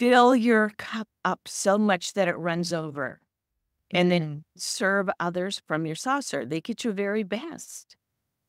fill your cup up so much that it runs over, and then Mhm. serve others from your saucer. They get your very best.